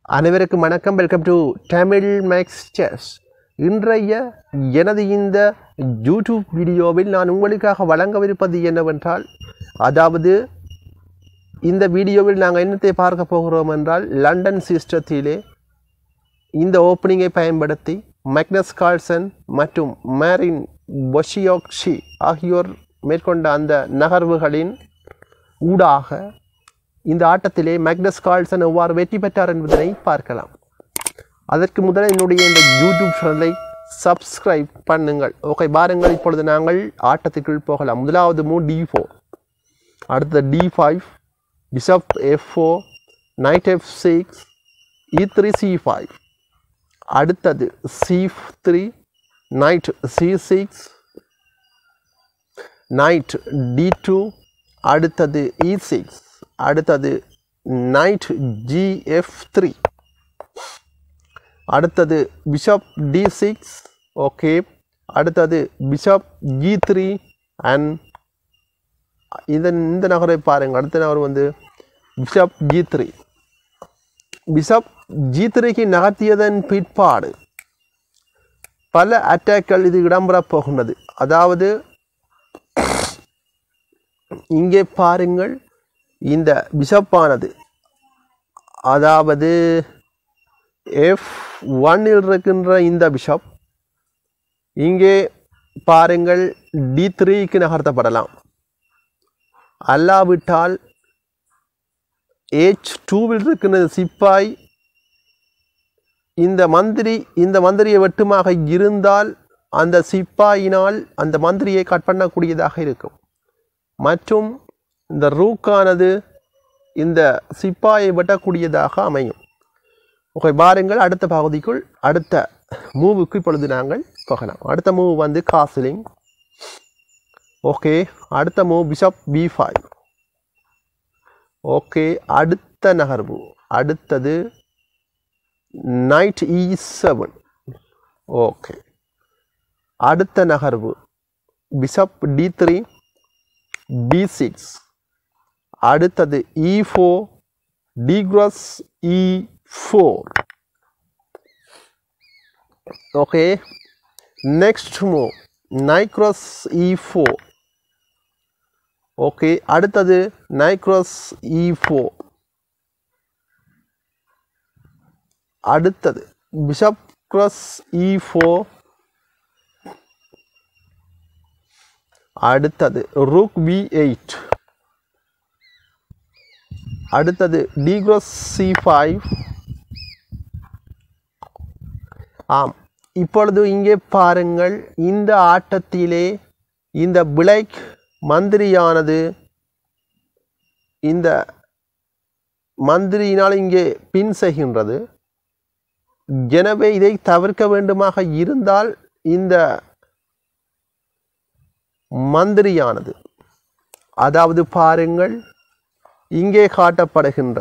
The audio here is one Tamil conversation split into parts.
அனைவருக்கும் வணக்கம். Welcome to Tamil max chess. இன்றைய எனது இந்த யூடியூப் வீடியோவில் நான் உங்களுக்காக வழங்கவிருப்பது என்னவென்றால், அதாவது இந்த வீடியோவில் நாங்கள் என்னத்தை பார்க்க போகிறோம் என்றால், லண்டன் சிஸ்டத்திலே இந்த ஓப்பனிங்கை பயன்படுத்தி மேக்னஸ் கார்ல்சன் மற்றும் மேரின் bosiocic ஆகியோர் மேற்கொண்ட அந்த நகர்வுகளின் ஊடாக இந்த ஆட்டத்திலே மேக்னஸ் கார்ல்சன் எவ்வாறு வெற்றி பெற்றார் என்பதனை பார்க்கலாம். அதற்கு முதலில் என்னுடைய இந்த யூடியூப் சேனலை சப்ஸ்கிரைப் பண்ணுங்கள். ஓகே, பாருங்கள், இப்பொழுது நாங்கள் ஆட்டத்துக்குள் போகலாம். முதலாவது மூவ் D4, அடுத்தது D5, bishop F4, night F6, E3 C5, அடுத்தது C3, night C6, night D2, அடுத்தது E6, அடுத்தது நைட் Gf3, அடுத்தது பிஷப் D6, ஓகே, அடுத்தது பிஷப் G3 அண்ட் இந்த நகரை பாருங்கள். அடுத்த நகர் வந்து பிஷப் G3. பிஷப் G3க்கு நகர்த்தியதன் பிற்பாடு பல அட்டாக்கள் இது இடம்பெறப் போகின்றது. அதாவது இங்கே பாருங்கள், இந்த பிஷப்பானது, அதாவது F1 இருக்கின்ற இந்த பிஷப் இங்கே பாருங்கள் D3க்கு நகர்த்தப்படலாம். அல்லாவிட்டால் H2வில் இருக்கின்ற சிப்பாய் இந்த மந்திரியை வெட்டுமாக இருந்தால் அந்த சிப்பாயினால் அந்த மந்திரியை கட் பண்ணக்கூடியதாக இருக்கும். மற்றும் இந்த ரூக்கானது இந்த சிப்பாயை வெட்டக்கூடியதாக அமையும். ஓகே, பாருங்கள், அடுத்த பகுதிக்குள் அடுத்த மூவுக்கு இப்பொழுது நாங்கள் போகலாம். அடுத்த மூவ் வந்து காஸ்லிங். ஓகே, அடுத்த மூவ் பிஷப் B5. ஓகே, அடுத்த நகர்வு, அடுத்தது நைட் E7. ஓகே, அடுத்த நகர்வு பிஷப் D3, B6, அடுத்தது E4, D cross E4. Okay, next move knight cross E4. Okay, அடுத்தது நைட் cross E4, அடுத்தது பிஷப் cross E4, அடுத்தது ரூக் B8, அடுத்தது D cross C5. ஆம், இப்பொழுது இங்கே பாருங்கள், இந்த ஆட்டத்திலே இந்த பிளாக் மந்திரியானது இந்த மந்திரியினால் இங்கே பின் செய்கின்றது. எனவே இதை தவிர்க்க வேண்டுமாக இருந்தால் இந்த மந்திரியானது, அதாவது பாருங்கள் இங்கே காட்டப்படுகின்ற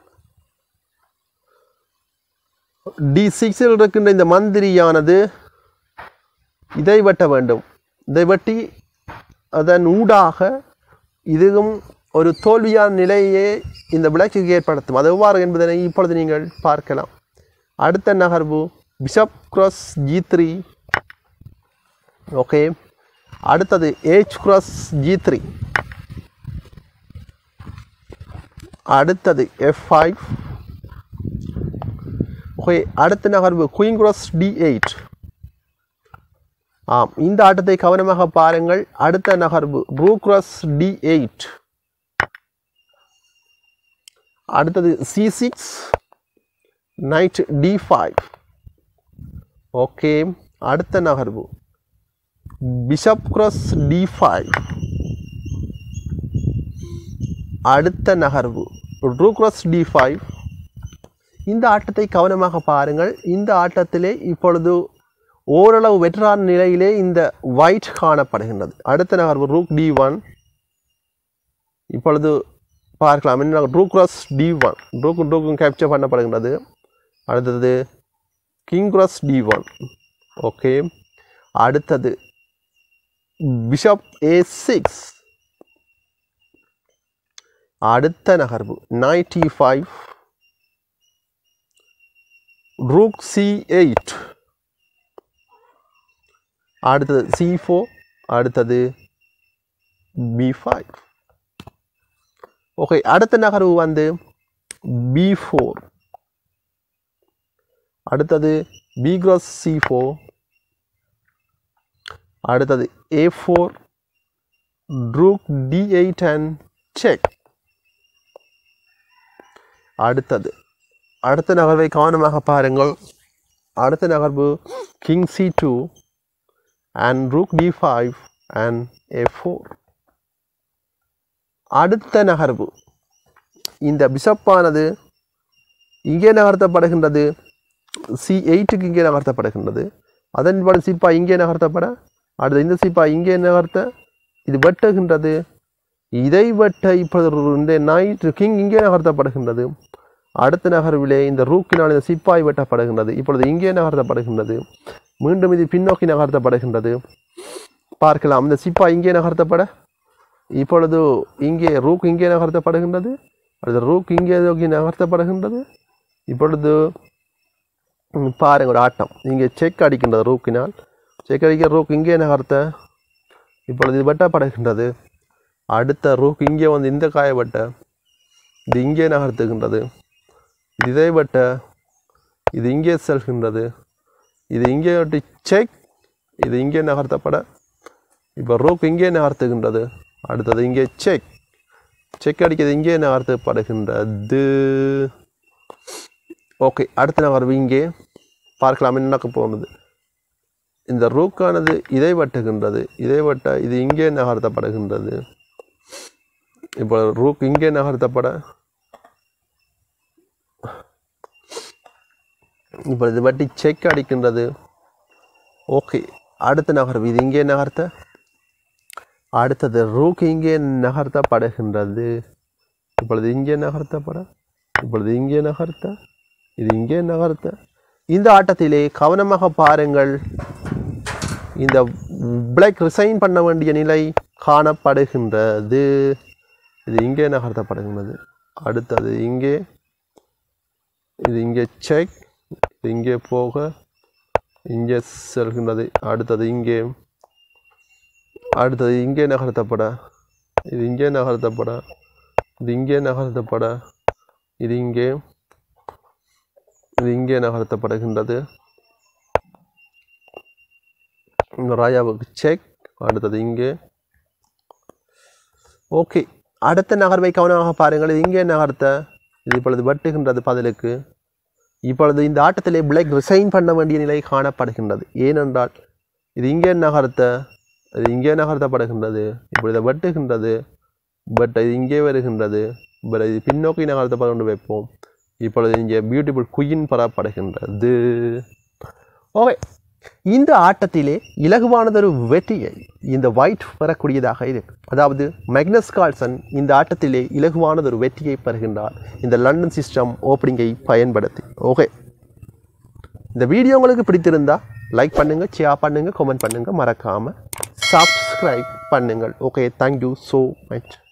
D6 இருக்கின்ற இந்த மந்திரியானது இதை வெட்ட வேண்டும். இதை வெட்டி அதன் ஊடாக இதுவும் ஒரு தோல்வியான நிலையே இந்த விளக்குக்கு ஏற்படுத்தும். அது எவ்வாறு என்பதனை இப்பொழுது நீங்கள் பார்க்கலாம். அடுத்த நகர்வு பிஷப் cross G3. ஓகே, அடுத்தது H cross G3, அடுத்தது F5. ஓகே, அடுத்த நகர்வு குயின் cross D8. ஆம், இந்த ஆட்டத்தை கவனமாக பாருங்கள். அடுத்த நகர்வு ரூக் cross D8, அடுத்தது C6, நைட் D5. ஓகே, அடுத்த நகர்வு பிஷப் cross D5, அடுத்த நகர்வு ரூக் cross D5. இந்த ஆட்டத்தை கவனமாக பாருங்கள். இந்த ஆட்டத்திலே இப்பொழுது ஓரளவு வெற்றான நிலையிலே இந்த ஒயிட் காணப்படுகின்றது. அடுத்த நகர்வு ரூக் D1. இப்பொழுது பார்க்கலாம், என்ன ரூக் cross D1, ரூக்கும் கேப்சர் பண்ணப்படுகின்றது. அடுத்தது கிங் cross D1. ஓகே, அடுத்தது பிஷப் A6, அடுத்த நகர்வு knight e5, rook c8, அடுத்தது c4, அடுத்தது b5. ஓகே, அடுத்த நகர்வு வந்து b4, அடுத்தது b cross c4, அடுத்தது a4, rook d8 and check. அடுத்த நகர்வை கவனமாக பாருங்கள். அடுத்த நகர்வு king c2 and rook d5 and a4. அடுத்த நகர்வு இந்த பிஷப்பானது இங்கே நகர்த்தப்படுகின்றது, c8க்கு இங்கே நகர்த்தப்படுகின்றது. அதன்படி சிப்பாய் இங்கே நகர்த்தப்பட, அடுத்த இந்த சிப்பாய் இங்கே நகர்த்த, இது வெட்டுகின்றது. இதை வெட்ட இப்பொழுது இந்த நைட் கிங் இங்கே நகர்த்தப்படுகின்றது. அடுத்த நகர்விலே இந்த ரூக்கினால் இந்த சிப்பாய் வெட்டப்படுகின்றது. இப்பொழுது இங்கே நகர்த்தப்படுகின்றது. மீண்டும் இது பின்னோக்கி நகர்த்தப்படுகின்றது. பார்க்கலாம், இந்த சிப்பாய் இங்கே நகர்த்தப்பட, இப்பொழுது இங்கே ரூக் இங்கே நகர்த்தப்படுகின்றது. அடுத்த ரூக் இங்கே நகர்த்தப்படுகின்றது. இப்பொழுது பாருங்க ஒரு ஆட்டம், இங்கே செக் அடிக்கின்றது ரூக்கினால். செக் அடிக்க ரூக் இங்கே நகர்த்த, இப்பொழுது இது வெட்டப்படுகின்றது. அடுத்த ரூக் இங்கே வந்து இந்த காய வெட்ட, இது இங்கே நகர்த்துகின்றது. இதை வெட்ட, இது இங்கே செல்கின்றது. இது இங்கே வெட்டி செக், இது இங்கே நகர்த்தப்பட, இப்போ ரூக் இங்கே நகர்த்துகின்றது. அடுத்தது இங்கே செக், செக் அடிக்கிறது இங்கே நகர்த்தப்படுகின்றது. ஓகே, அடுத்த நகர்வு இங்கே பார்க்கலாம் என்ன நடக்க போகிறது. இந்த ரூக்கானது இதை வெட்டுகின்றது. இதை வெட்ட, இது இங்கே நகர்த்தப்படுகின்றது. இப்போ ரூக் இங்கே நகர்த்தப்பட, இப்போ இது வெட்டி செக் அடிக்கின்றது. ஓகே, அடுத்த நகர்வு இது இங்கே நகர்த்த, அடுத்தது ரூக் இங்கே நகர்த்தப்படுகின்றது. இப்பொழுது இங்கே நகர்த்தப்பட, இப்பொழுது இங்கே நகர்த்த, இது இங்கே நகர்த்த. இந்த ஆட்டத்திலே கவனமாக பாருங்கள், இந்த பிளாக் ரிசைன் பண்ண வேண்டிய நிலை காணப்படுகின்றது. இது இங்கே நகர்த்தப்படுகின்றது. அடுத்தது இங்கே, இது இங்கே செக், இது இங்கே போக இங்கே செல்கின்றது. அடுத்தது இங்கே, அடுத்தது இங்கே நகர்த்தப்பட, இது இங்கே நகர்த்தப்பட, இது இங்கே நகர்த்தப்பட, இது இங்கே, இது இங்கே நகர்த்தப்படுகின்றது. இந்த ராஜாவுக்கு செக், அடுத்தது இங்கே. ஓகே, அடுத்த நகர்வை கவனமாக பாருங்கள். இது இங்கே நகர்த்த, இது இப்பொழுது வெட்டுகின்றது பதிலுக்கு. இப்பொழுது இந்த ஆட்டத்திலே பிளாக் ரிசைன் பண்ண வேண்டிய நிலை காணப்படுகின்றது. ஏனென்றால் இது இங்கே நகர்த்த, இது இங்கே நகர்த்தப்படுகின்றது. இப்பொழுது வெட்டுகின்றது. பட் இது இங்கே வருகின்றது. பட் இது பின்னோக்கி நகர்த்தப்பட கொண்டு வைப்போம். இப்பொழுது இங்கே பியூட்டிஃபுல் குயின் பெறப்படுகின்றது. ஓகே, இந்த ஆட்டத்திலே இலகுவானதொரு வெற்றியை இந்த ஒயிட் பெறக்கூடியதாக இருக்கு. அதாவது மேக்னஸ் கார்ல்சன் இந்த ஆட்டத்திலே இலகுவானதொரு வெற்றியை பெறுகின்றார் இந்த லண்டன் சிஸ்டம் ஓப்பனிங்கை பயன்படுத்தி. ஓகே, இந்த வீடியோ உங்களுக்கு பிடித்திருந்தா லைக் பண்ணுங்க, ஷேர் பண்ணுங்க, கமெண்ட் பண்ணுங்க, மறக்காம சப்ஸ்கிரைப் பண்ணுங்கள். Okay, thank you so much.